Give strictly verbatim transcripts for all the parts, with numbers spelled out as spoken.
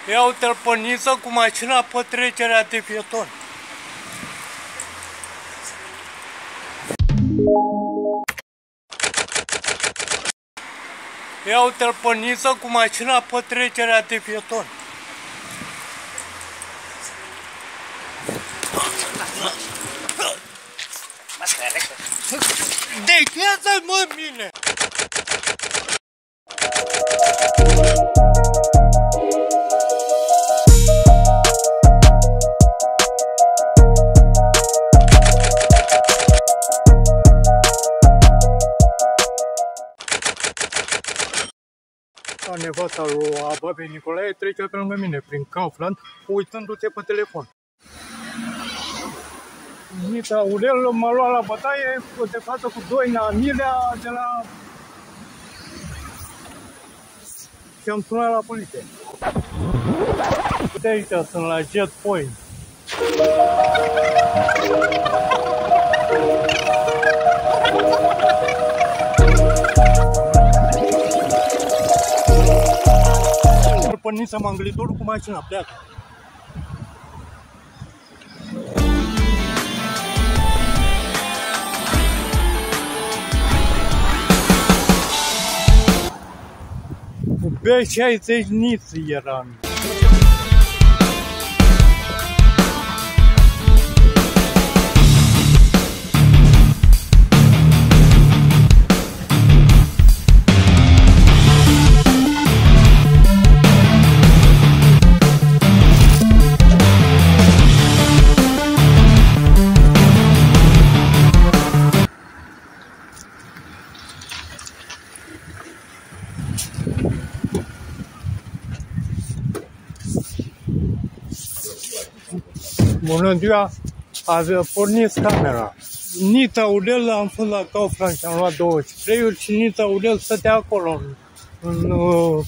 Ia uite-l pe Niță cu mașina pe trecerea de pietoni. Ia uite-l pe Niță cu mașina pe trecerea de pietoni. Dechează-i, mă, mine! Nevasta lui Babei Nicolae trece pe lângă mine prin Kaufland, uitându-se pe telefon. Nița Aurel m-a luat la bătaie de față cu Doina Milea de la... și am sunat la poliție. De aici sunt la Jet Point. Porniți manglitorul cu mașina, pleacă. Cu B șaizeci niți era. Bună ziua, ați pornit camera. Nița Aurel am fost la Kaufland și am luat douăzeci și trei uri și Nița Aurel stătea acolo. În, uh,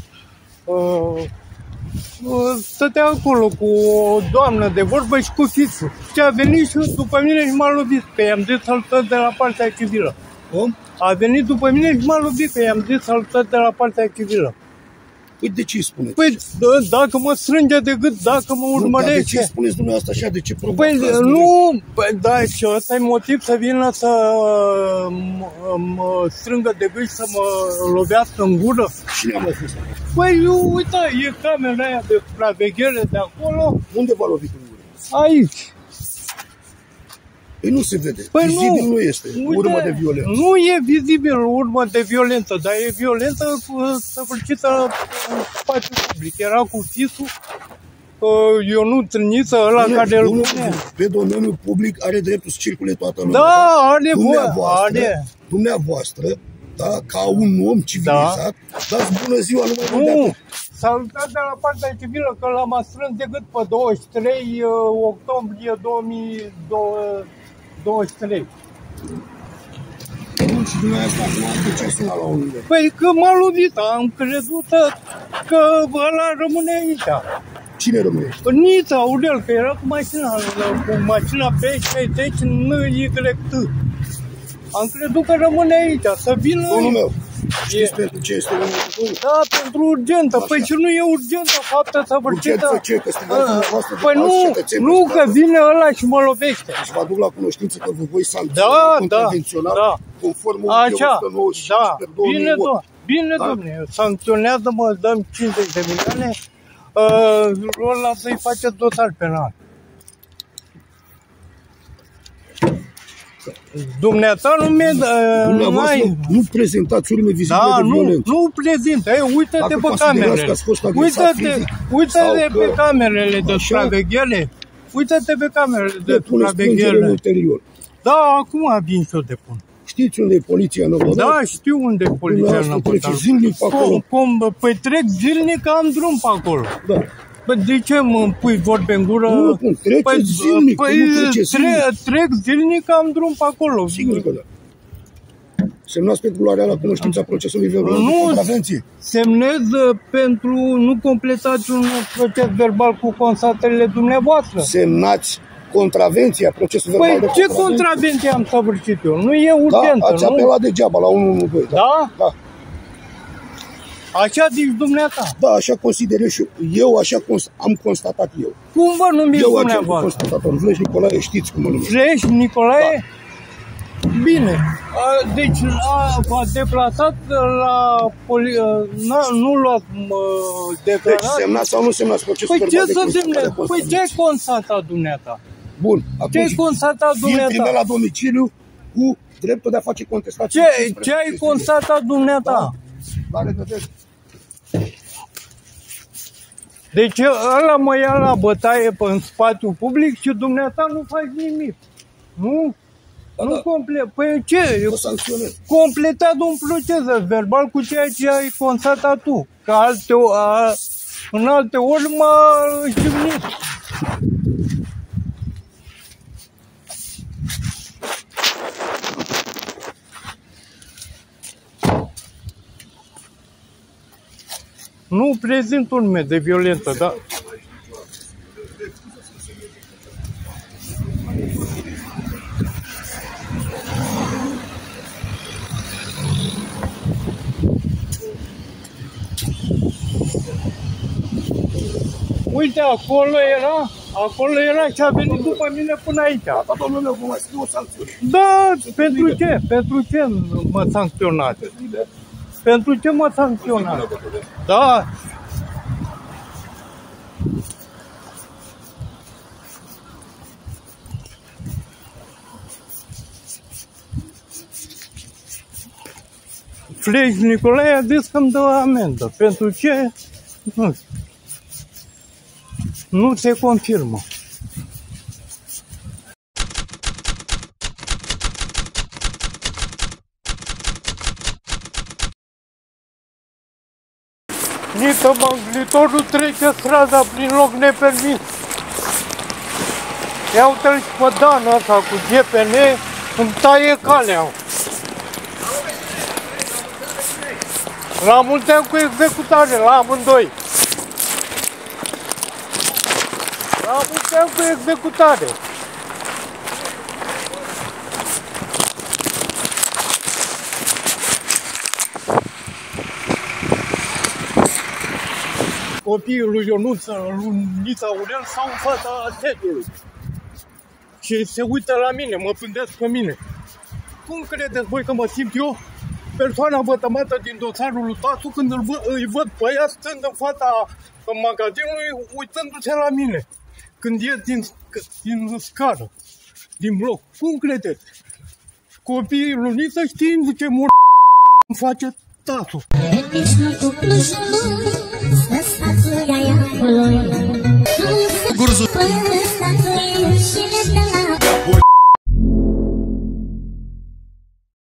uh, stătea acolo cu o doamnă de vorbă și cu fițul. Și a venit și după mine și m-a lovit, că i-am zis salutări de la partea civilă. Cum? A venit după mine și m-a lovit, că i-am zis salutări de la partea civilă. Păi de ce îi spuneți? Păi dacă mă strânge de gât, dacă mă urmărește... Nu, de ce spuneți dumneavoastră așa? De ce provocați? Păi nu, păi, da, și ăsta e motiv să vină să mă, mă strângă de gât și să mă lovească în gură. Cine a mai fost? Păi eu, uite, e camera aia de supraveghere de acolo. Unde v-a lovit în gură? Aici. Păi nu se vede. Păi vizibil nu, nu este uite, urmă de violență. Nu e vizibil urmă de violență, dar e violență săvârșită în spațiu public. Era cu fisul, Ionut Niță, ăla Bine, care îl pune. Pe domeniul public are dreptul să circule toată lumea. Da, are dumneavoastră, are. Dumneavoastră, da, ca un om civilizat, da. Dați bună ziua numai de atât. Salutare de la partea civilă, că l-am strâns decât pe douăzeci și trei octombrie două mii douăzeci și trei. Și dumneavoastră acum de ce suna la un nivel? Păi că m-a lovit, am crezut că ăla rămâne aici. Cine rămâne? Nița Aurel, că era cu mașina, cu mașina pe șaizeci N Y T. Am crezut că rămâne aici, să vină... Domnul meu, știți e... pentru ce este urgentă? Da, pentru urgentă. Așa. Păi ce nu e urgentă, faptă săvârșită. Urgență ce? Că strigați dumneavoastră de păi nu, nu, că vine ăla și mă lovește. Și vă aduc la cunoștință că vă voi sancționa da, contravențional, da, conform o sută nouăzeci și cinci pe două mii opt. Bine, da? Domne, sancționează-mă, dăm cincizeci de milioane, uh, ăla să-i faceți dosar penal. Dumneata nu mi-e... Dumneavoastră nu prezentați urme vizibile da, de violență. Nu, nu prezint. Uită-te pe camerele. Uită-te uită pe camerele de supraveghere. Uită-te pe camerele de supraveghere. Ulterior. Da, acum vin și eu de pun. Știți unde e poliția Năvodar? Da, știu unde e poliția Năvodar. Trece zilnic pe acolo? Păi trec zilnic că am drum pe acolo. Da. Păi de ce mă pui vorbe în gură? Nu, cum, trece păi, zilnic, păi, nu trece zilnic. Tre trec zilnic, am drum pe acolo. Sigur că da. Semnați pentru luarea la cunoștința procesului verbal nu, de contravenție. Semnez pentru nu completați un proces verbal cu constatările dumneavoastră. Semnați contravenția, procesul verbal păi, de ce contravenție. contravenție am săvârșit eu? Nu e urgentă, da, ați nu? apelat degeaba la unu unu doi. Da? Da? Da. Așa zici dumneata. Da, așa consider eu și eu. Eu așa cons am constatat eu. Cum vă numiți eu dumneavoastră? Eu am constatat. În Vleș Nicolae, știți cum mă numesc. Vleș Nicolae? Da. Bine. Deci v-a deplasat la poli... Nu l-a declarat? Deci semnați sau nu semnați procesul verbal? Păi ce să semnați? Păi ce ai constatat dumneata? Bun, atunci ce ai constatat dumneata? Intri la domiciliu cu dreptul de a face contestație. Ce, ce ai constatat dumneata? Da. La revedere. Deci ăla mă ia la bătaie pe în spațiu public și dumneata nu faci nimic. Nu? Da, nu da. complet. Păi ce? O sancționez. Completat un proces verbal cu ceea ce ai constatat tu. Că alte, a, în alte ori m-a jignit. Nu prezint urme de violență, da? Uite, acolo era, acolo era și a venit după mine până aici. Da, domnul meu, vă mai scriu o sancțiune. Da, pentru ce? Pentru ce mă sancționați? Pentru ce mă sancționați? Da. Vleș Nicolae a zis că îmi dă amendă. Pentru ce? Nu știu. Nu se confirmă. Nică măglitorul trece strada prin loc nepermis. Ia uite-l și pe Dan ăsta cu G P N, îmi taie calea. La mulți ani cu executare, la amândoi. La mulți ani cu executare. Copiii lui Ionuț, lui Nița Aurel, stau în fața sediului. Și se uită la mine, mă pândesc pe mine. Cum credeți voi că mă simt eu, persoana vătămată din dosarul lui Tasu, când îl văd, îi văd pe ea stând în fața magazinului, uitându-se la mine, când ies din, din scară, din bloc? Cum credeți? Copiii lui Nița știind ce mor îmi face Tasu. Gurzu.